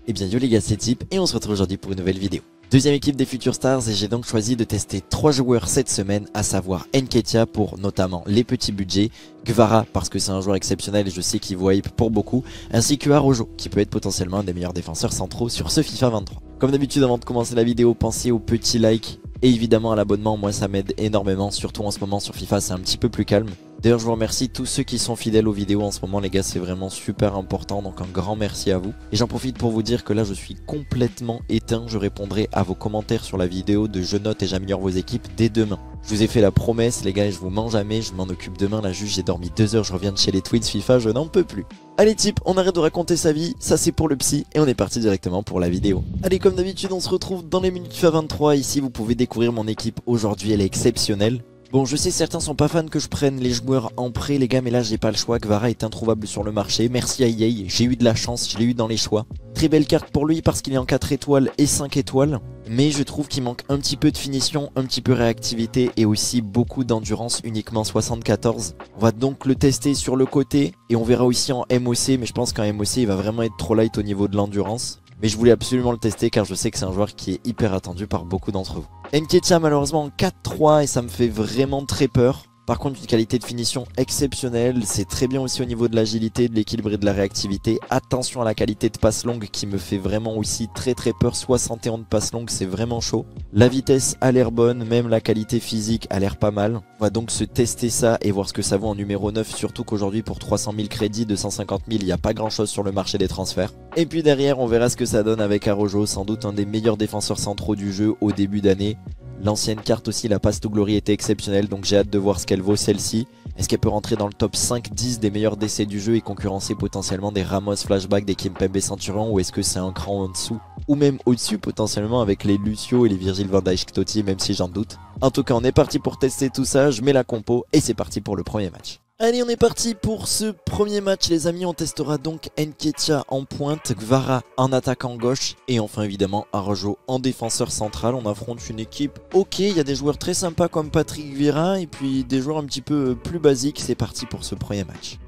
Et bien yo les gars, c'est Tip et on se retrouve aujourd'hui pour une nouvelle vidéo. Deuxième équipe des Future Stars et j'ai donc choisi de tester 3 joueurs cette semaine, à savoir Nketiah pour notamment les petits budgets, Gvara parce que c'est un joueur exceptionnel et je sais qu'il vaut hype pour beaucoup, ainsi que Arrojo qui peut être potentiellement un des meilleurs défenseurs centraux sur ce FIFA 23. Comme d'habitude avant de commencer la vidéo, pensez au petit like et évidemment à l'abonnement, moi ça m'aide énormément, surtout en ce moment sur FIFA c'est un petit peu plus calme. D'ailleurs je vous remercie tous ceux qui sont fidèles aux vidéos en ce moment les gars, c'est vraiment super important, donc un grand merci à vous. Et j'en profite pour vous dire que là je suis complètement éteint, je répondrai à vos commentaires sur la vidéo de je note et j'améliore vos équipes dès demain. Je vous ai fait la promesse les gars et je vous mens jamais, je m'en occupe demain, là juste j'ai dormi 2 heures, je reviens de chez les Twins FIFA, je n'en peux plus. Allez Tip, on arrête de raconter sa vie, ça c'est pour le psy et on est parti directement pour la vidéo. Allez comme d'habitude on se retrouve dans les minutes FIFA 23, ici vous pouvez découvrir mon équipe aujourd'hui, elle est exceptionnelle. Bon je sais certains sont pas fans que je prenne les joueurs en prêt les gars, mais là j'ai pas le choix, Gvara est introuvable sur le marché, merci à EA, j'ai eu de la chance, je l'ai eu dans les choix. Très belle carte pour lui parce qu'il est en 4 étoiles et 5 étoiles, mais je trouve qu'il manque un petit peu de finition, un petit peu de réactivité et aussi beaucoup d'endurance, uniquement 74. On va donc le tester sur le côté et on verra aussi en MOC, mais je pense qu'en MOC il va vraiment être trop light au niveau de l'endurance. Mais je voulais absolument le tester car je sais que c'est un joueur qui est hyper attendu par beaucoup d'entre vous. Nketiah malheureusement en 4-3 et ça me fait vraiment très peur. Par contre une qualité de finition exceptionnelle, c'est très bien aussi au niveau de l'agilité, de l'équilibre et de la réactivité. Attention à la qualité de passe longue qui me fait vraiment aussi très peur, 71 de passe longue c'est vraiment chaud. La vitesse a l'air bonne, même la qualité physique a l'air pas mal. On va donc se tester ça et voir ce que ça vaut en numéro 9, surtout qu'aujourd'hui pour 300 000 crédits, 250 000, il n'y a pas grand chose sur le marché des transferts. Et puis derrière on verra ce que ça donne avec Arrojo, sans doute un des meilleurs défenseurs centraux du jeu au début d'année. L'ancienne carte aussi, la Pass to Glory était exceptionnelle, donc j'ai hâte de voir ce qu'elle vaut celle-ci. Est-ce qu'elle peut rentrer dans le top 5-10 des meilleurs décès du jeu et concurrencer potentiellement des Ramos Flashback, des Kimpembe Centurion, ou est-ce que c'est un cran en dessous ou même au-dessus potentiellement avec les Lucio et les Virgil van Dijk Totti, même si j'en doute. En tout cas on est parti pour tester tout ça, je mets la compo et c'est parti pour le premier match. Allez on est parti pour ce premier match les amis, on testera donc Nketiah en pointe, Gvara en attaquant gauche et enfin évidemment Arrojo en défenseur central. On affronte une équipe ok, il y a des joueurs très sympas comme Patrick Vieira et puis des joueurs un petit peu plus basiques. C'est parti pour ce premier match.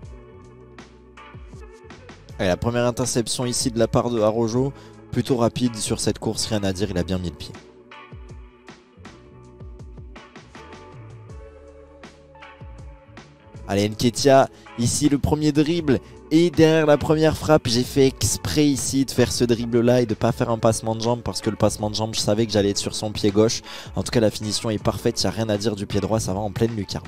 Allez, la première interception ici de la part de Arrojo, plutôt rapide sur cette course, rien à dire, il a bien mis le pied. Allez Nketiah, ici le premier dribble et derrière la première frappe j'ai fait exprès ici de faire ce dribble là et de pas faire un passement de jambe parce que le passement de jambe je savais que j'allais être sur son pied gauche. En tout cas la finition est parfaite, il n'y a rien à dire du pied droit, ça va en pleine lucarne.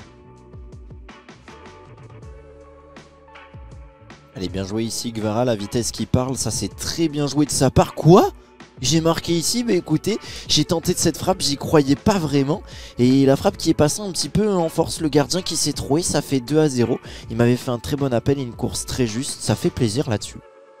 Allez bien joué ici Gvara, la vitesse qui parle, ça c'est très bien joué de sa part. Quoi ? J'ai marqué ici, mais écoutez, j'ai tenté de cette frappe, j'y croyais pas vraiment. Et la frappe qui est passée un petit peu en force, le gardien qui s'est troué, ça fait 2-0. Il m'avait fait un très bon appel et une course très juste, ça fait plaisir là-dessus.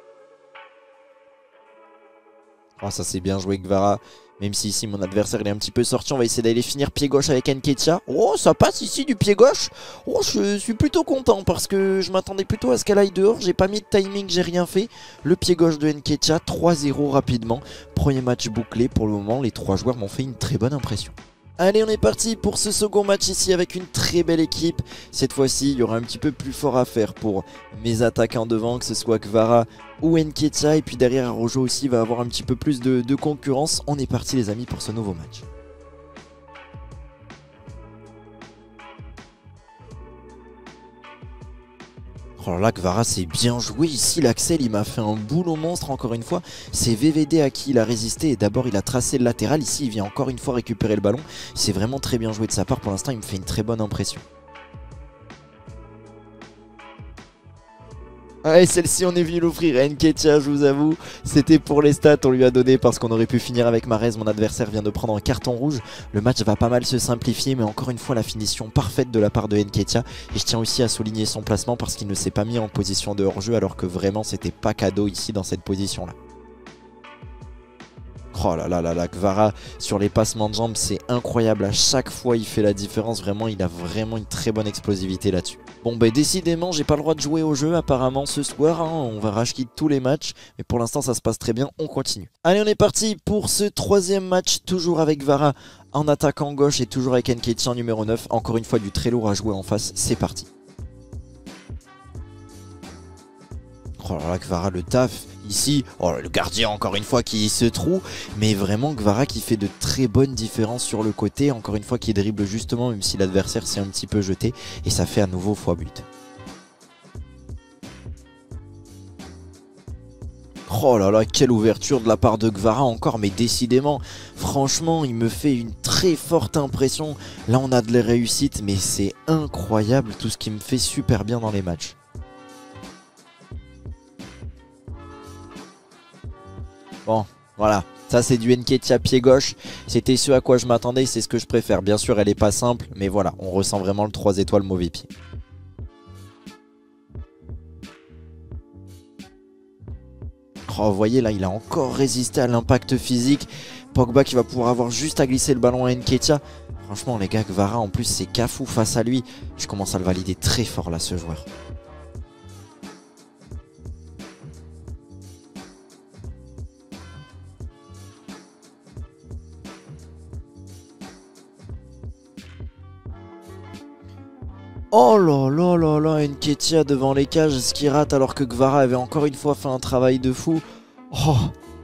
Oh, ça c'est bien joué Gvara, même si ici mon adversaire il est un petit peu sorti, on va essayer d'aller finir pied gauche avec Nketiah. Oh ça passe ici du pied gauche. Oh je suis plutôt content parce que je m'attendais plutôt à ce qu'elle aille dehors, j'ai pas mis de timing, j'ai rien fait. Le pied gauche de Nketiah, 3-0 rapidement. Premier match bouclé pour le moment, les 3 joueurs m'ont fait une très bonne impression. Allez on est parti pour ce second match ici avec une très belle équipe. Cette fois-ci il y aura un petit peu plus fort à faire pour mes attaquants devant, que ce soit Gvara ou Nketiah. Et puis derrière Arrojo aussi va avoir un petit peu plus de concurrence. On est parti les amis pour ce nouveau match. Oh là, Gvara c'est bien joué ici, l'Axel il m'a fait un boulot monstre encore une fois. C'est VVD à qui il a résisté et d'abord il a tracé le latéral, ici il vient encore une fois récupérer le ballon. C'est vraiment très bien joué de sa part, pour l'instant il me fait une très bonne impression. Ouais, celle-ci on est venu l'offrir à Nketiah, je vous avoue, c'était pour les stats, on lui a donné parce qu'on aurait pu finir avec Mahrez. Mon adversaire vient de prendre un carton rouge, le match va pas mal se simplifier, mais encore une fois la finition parfaite de la part de Nketiah. Et je tiens aussi à souligner son placement parce qu'il ne s'est pas mis en position de hors-jeu alors que vraiment c'était pas cadeau ici dans cette position là. Oh là là là là, Gvara sur les passements de jambes c'est incroyable, à chaque fois il fait la différence, vraiment il a vraiment une très bonne explosivité là-dessus. Bon bah décidément j'ai pas le droit de jouer au jeu apparemment ce soir, hein. On va rage quitte tous les matchs, mais pour l'instant ça se passe très bien, on continue. Allez on est parti pour ce troisième match, toujours avec Gvara en attaquant gauche et toujours avec Nketiah en numéro 9, encore une fois du très lourd à jouer en face, c'est parti. Oh là là, Gvara le taf, Ici, oh, le gardien encore une fois qui se trouve, mais vraiment Guevara qui fait de très bonnes différences sur le côté, encore une fois qui dribble justement même si l'adversaire s'est un petit peu jeté et ça fait à nouveau x-but. Oh là là, quelle ouverture de la part de Guevara encore, mais décidément, franchement, il me fait une très forte impression. Là, on a de la réussite, mais c'est incroyable tout ce qui me fait super bien dans les matchs. Bon, voilà, ça c'est du Nketiah pied gauche, c'était ce à quoi je m'attendais, c'est ce que je préfère. Bien sûr, elle est pas simple, mais voilà, on ressent vraiment le 3 étoiles mauvais pied. Oh, vous voyez là, il a encore résisté à l'impact physique. Pogba qui va pouvoir avoir juste à glisser le ballon à Nketiah. Franchement les gars, Guevara en plus c'est cafou face à lui. Je commence à le valider très fort là ce joueur. Oh là là là là, Nketiah devant les cages, ce qui rate alors que Guevara avait encore une fois fait un travail de fou. Oh,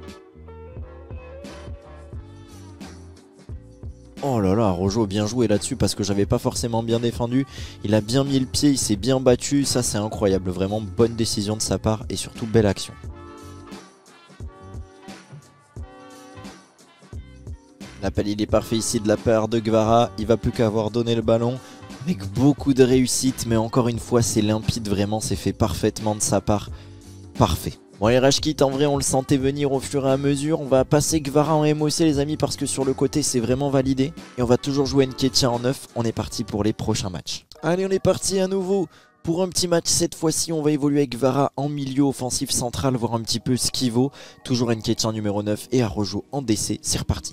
oh là là, Rojo bien joué là-dessus parce que j'avais pas forcément bien défendu. Il a bien mis le pied, il s'est bien battu, ça c'est incroyable, vraiment bonne décision de sa part et surtout belle action. L'appel il est parfait ici de la part de Guevara, il va plus qu'à avoir donné le ballon. Avec beaucoup de réussite, mais encore une fois c'est limpide, vraiment c'est fait parfaitement de sa part. Parfait. Bon les Rashkit en vrai on le sentait venir au fur et à mesure. On va passer Guevara en MOC les amis parce que sur le côté c'est vraiment validé. Et on va toujours jouer Nketiah en 9. On est parti pour les prochains matchs. Allez on est parti à nouveau pour un petit match. Cette fois-ci on va évoluer avec Guevara en milieu offensif central, voir un petit peu ce qu'il vaut. Toujours Nketiah en numéro 9 et Araujo en DC. C'est reparti.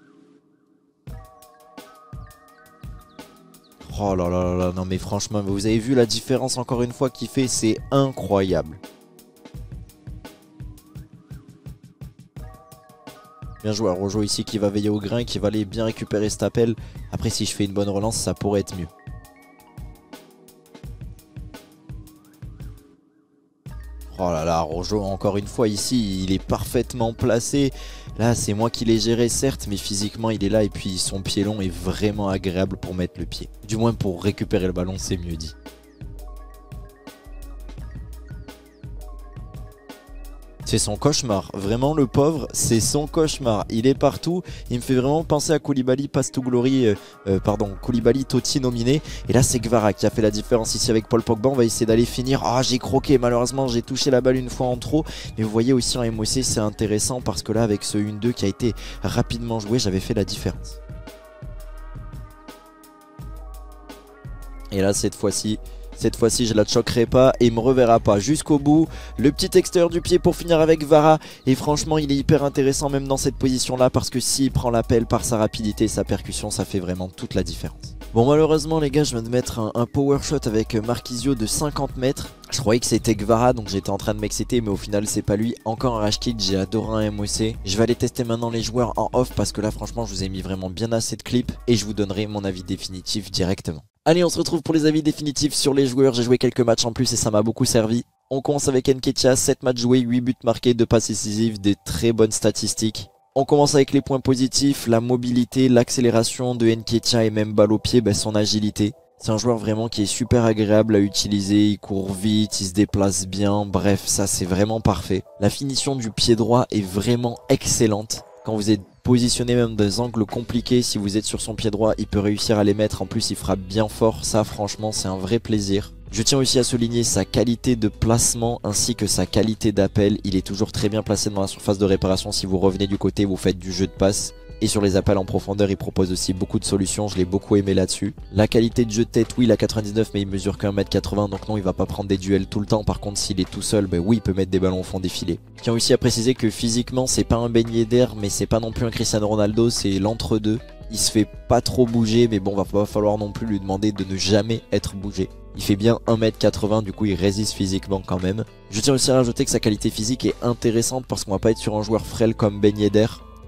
Oh là là là là, non mais franchement, vous avez vu la différence encore une fois qu'il fait, c'est incroyable. Bien joué à Rojo ici qui va veiller au grain, qui va aller bien récupérer cet appel. Après si je fais une bonne relance, ça pourrait être mieux. Oh là là, Rojo encore une fois ici, il est parfaitement placé. Là c'est moi qui l'ai géré certes, mais physiquement il est là et puis son pied long est vraiment agréable pour mettre le pied. Du moins pour récupérer le ballon, c'est mieux dit. C'est son cauchemar, vraiment le pauvre, c'est son cauchemar. Il est partout, il me fait vraiment penser à Koulibaly Koulibaly Totti nominé. Et là c'est Guevara qui a fait la différence ici avec Paul Pogba. On va essayer d'aller finir. Ah j'ai croqué, malheureusement j'ai touché la balle une fois en trop. Mais vous voyez aussi en MOC c'est intéressant parce que là avec ce 1-2 qui a été rapidement joué, j'avais fait la différence. Et là cette fois-ci je la choquerai pas et il me reverra pas jusqu'au bout. Le petit extérieur du pied pour finir avec Guevara. Et franchement il est hyper intéressant même dans cette position là parce que s'il prend l'appel par sa rapidité et sa percussion, ça fait vraiment toute la différence. Bon malheureusement les gars, je viens de mettre un power shot avec Marquisio de 50 mètres. Je croyais que c'était Guevara donc j'étais en train de m'exciter, mais au final c'est pas lui. Encore un Rashkit, j'ai adoré un MOC. Je vais aller tester maintenant les joueurs en off parce que là franchement je vous ai mis vraiment bien assez de clips et je vous donnerai mon avis définitif directement. Allez on se retrouve pour les avis définitifs sur les joueurs. J'ai joué quelques matchs en plus et ça m'a beaucoup servi. On commence avec Nketiah, 7 matchs joués, 8 buts marqués, 2 passes décisives, des très bonnes statistiques. On commence avec les points positifs, la mobilité, l'accélération de Nketiah et même balle au pied, son agilité. C'est un joueur vraiment qui est super agréable à utiliser, il court vite, il se déplace bien, bref ça c'est vraiment parfait. La finition du pied droit est vraiment excellente. Quand vous êtes positionné même dans des angles compliqués, si vous êtes sur son pied droit, il peut réussir à les mettre. En plus, il frappe bien fort. Ça, franchement, c'est un vrai plaisir. Je tiens aussi à souligner sa qualité de placement ainsi que sa qualité d'appel. Il est toujours très bien placé dans la surface de réparation. Si vous revenez du côté, vous faites du jeu de passe. Et sur les appels en profondeur, il propose aussi beaucoup de solutions. Je l'ai beaucoup aimé là-dessus. La qualité de jeu de tête, oui, il a 99, mais il mesure qu'un 1m80. Donc non, il va pas prendre des duels tout le temps. Par contre, s'il est tout seul, oui, il peut mettre des ballons au fond des filets. Je tiens aussi à préciser que physiquement, c'est pas un Ben Yedder, mais c'est pas non plus un Cristiano Ronaldo. C'est l'entre-deux. Il se fait pas trop bouger, mais bon, va pas falloir non plus lui demander de ne jamais être bougé. Il fait bien 1m80, du coup il résiste physiquement quand même. Je tiens aussi à rajouter que sa qualité physique est intéressante parce qu'on va pas être sur un joueur frêle comme Ben Yedder.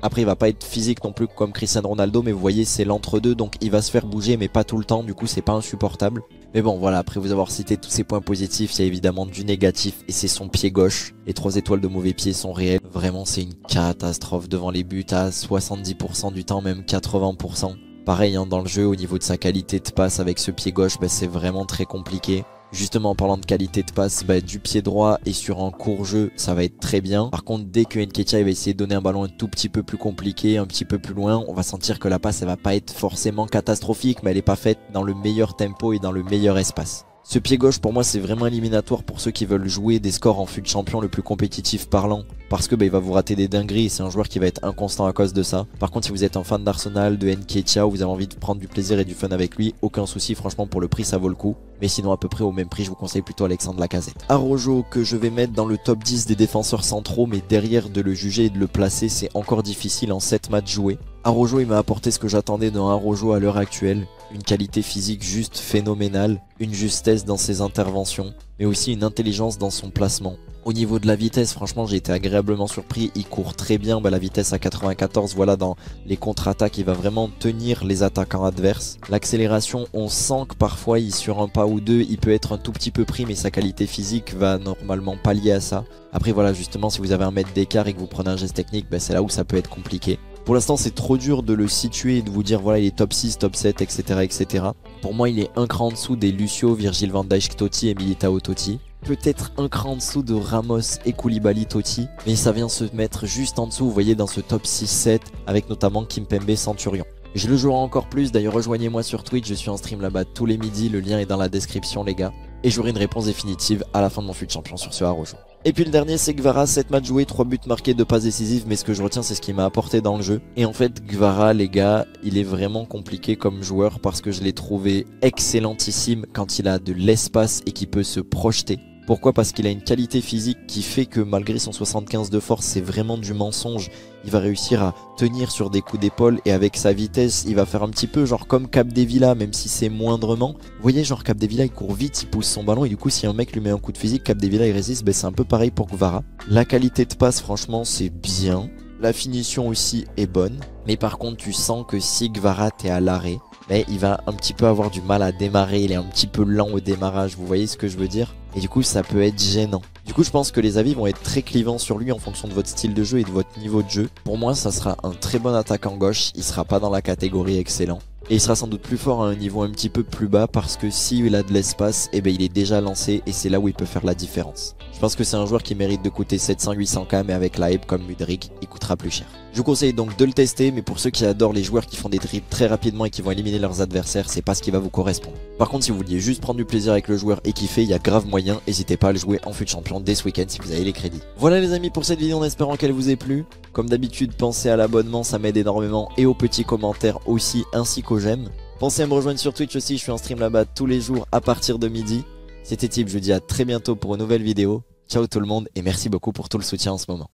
Après il va pas être physique non plus comme Cristiano Ronaldo, mais vous voyez c'est l'entre-deux, donc il va se faire bouger mais pas tout le temps, du coup c'est pas insupportable. Mais bon voilà, après vous avoir cité tous ces points positifs, il y a évidemment du négatif et c'est son pied gauche. Les 3 étoiles de mauvais pied sont réelles, vraiment c'est une catastrophe devant les buts à 70% du temps, même 80%. Pareil hein, dans le jeu au niveau de sa qualité de passe avec ce pied gauche, bah, c'est vraiment très compliqué. Justement en parlant de qualité de passe, bah, du pied droit et sur un court jeu ça va être très bien. Par contre dès que Nketiah va essayer de donner un ballon un tout petit peu plus compliqué, un petit peu plus loin, on va sentir que la passe elle va pas être forcément catastrophique, mais elle est pas faite dans le meilleur tempo et dans le meilleur espace. Ce pied gauche pour moi c'est vraiment éliminatoire pour ceux qui veulent jouer des scores en FUT champion le plus compétitif parlant, parce que bah, il va vous rater des dingueries et c'est un joueur qui va être inconstant à cause de ça. Par contre si vous êtes un fan d'Arsenal, de Nketiah, ou vous avez envie de prendre du plaisir et du fun avec lui, aucun souci, franchement pour le prix ça vaut le coup. Mais sinon à peu près au même prix je vous conseille plutôt Alexandre Lacazette. Araujo que je vais mettre dans le top 10 des défenseurs centraux, mais derrière de le juger et de le placer c'est encore difficile en 7 matchs joués. Araujo il m'a apporté ce que j'attendais d'un Araujo à l'heure actuelle, une qualité physique juste phénoménale, une justesse dans ses interventions, mais aussi une intelligence dans son placement. Au niveau de la vitesse, franchement j'ai été agréablement surpris, il court très bien, bah, la vitesse à 94, voilà dans les contre-attaques il va vraiment tenir les attaquants adverses. L'accélération, on sent que parfois sur un pas ou deux il peut être un tout petit peu pris, mais sa qualité physique va normalement pallier à ça. Après voilà, justement si vous avez un mètre d'écart et que vous prenez un geste technique, bah, c'est là où ça peut être compliqué. Pour l'instant c'est trop dur de le situer et de vous dire voilà il est top 6, top 7, etc. Pour moi il est un cran en dessous des Lucio, Virgil van Dijk Totti et Militao Totti. Peut-être un cran en dessous de Ramos et Koulibaly Totti, mais ça vient se mettre juste en dessous, vous voyez, dans ce top 6-7 avec notamment Kimpembe Centurion. Je le jouerai encore plus, d'ailleurs rejoignez-moi sur Twitch, je suis en stream là-bas tous les midis, le lien est dans la description les gars. Et j'aurai une réponse définitive à la fin de mon FUT champion sur ce Araujo. Et puis le dernier c'est Guevara, 7 matchs joués, 3 buts marqués, 2 passes décisives, mais ce que je retiens c'est ce qu'il m'a apporté dans le jeu. Et en fait Guevara les gars, il est vraiment compliqué comme joueur parce que je l'ai trouvé excellentissime quand il a de l'espace et qu'il peut se projeter. Pourquoi? Parce qu'il a une qualité physique qui fait que malgré son 75 de force, c'est vraiment du mensonge. Il va réussir à tenir sur des coups d'épaule et avec sa vitesse, il va faire un petit peu genre comme Capdevila, même si c'est moindrement. Vous voyez, genre Capdevila, il court vite, il pousse son ballon et du coup, si un mec lui met un coup de physique, Capdevila il résiste, ben c'est un peu pareil pour Guevara. La qualité de passe, franchement, c'est bien. La finition aussi est bonne. Mais par contre, tu sens que si Guevara t'es à l'arrêt, mais il va un petit peu avoir du mal à démarrer, il est un petit peu lent au démarrage, vous voyez ce que je veux dire? Et du coup ça peut être gênant. Du coup je pense que les avis vont être très clivants sur lui en fonction de votre style de jeu et de votre niveau de jeu. Pour moi ça sera un très bon attaquant gauche, il sera pas dans la catégorie excellent. Et il sera sans doute plus fort à un niveau un petit peu plus bas parce que s'il a de l'espace, eh ben il est déjà lancé et c'est là où il peut faire la différence. Je pense que c'est un joueur qui mérite de coûter 700-800k, mais avec la hype comme Mudryk, il coûtera plus cher. Je vous conseille donc de le tester, mais pour ceux qui adorent les joueurs qui font des dribbles très rapidement et qui vont éliminer leurs adversaires, c'est pas ce qui va vous correspondre. Par contre, si vous vouliez juste prendre du plaisir avec le joueur et kiffer, il y a grave moyen, n'hésitez pas à le jouer en FUT champion dès ce week-end si vous avez les crédits. Voilà les amis pour cette vidéo en espérant qu'elle vous ait plu. Comme d'habitude, pensez à l'abonnement, ça m'aide énormément, et aux petits commentaires aussi, ainsi qu'aux j'aime. Pensez à me rejoindre sur Twitch aussi, je suis en stream là-bas tous les jours à partir de midi. C'était Tip, je vous dis à très bientôt pour une nouvelle vidéo. Ciao tout le monde et merci beaucoup pour tout le soutien en ce moment.